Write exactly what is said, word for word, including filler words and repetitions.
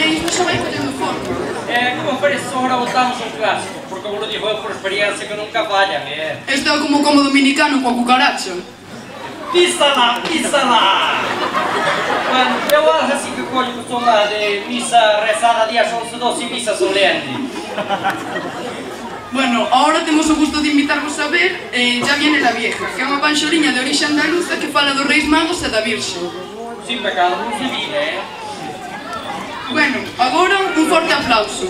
Reis non xa vai collendo forma. Eh, como parece, ahora votamos un clásico, porque vos lo digo eu por experiencia que nunca fallan, eh. Este é como como dominicano coa cucaracha. Písala, písala! Bueno, eu algo así que collo que son lá de misa rezada días once, doce e misa solene. Bueno, ahora temos o gusto de invitarvos a ver eh, Ya viene la vieja, que é unha panxoliña de orixe andaluza que fala dos Reis Magos e da Virxe. Sin pecado, non se vive, eh? Bueno, agora un forte aplauso.